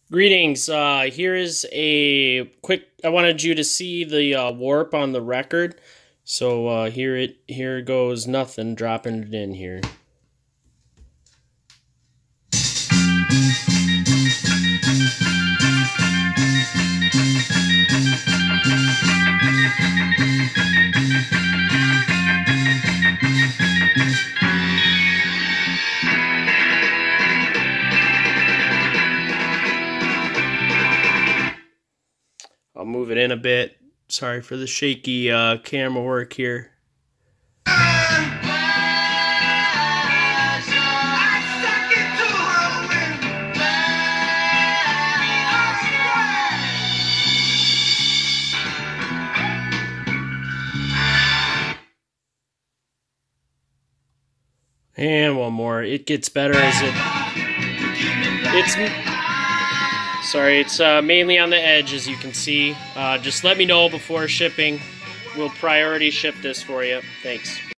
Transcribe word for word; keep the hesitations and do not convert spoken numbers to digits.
Greetings. Uh, here is a quick. I wanted you to see the uh, warp on the record. So uh, here it here goes nothing. Dropping it in here. I'll move it in a bit. Sorry for the shaky uh, camera work here. And one more. It gets better as it... It's... Sorry, it's uh, mainly on the edge, as you can see. Uh, just let me know before shipping. We'll priority ship this for you. Thanks.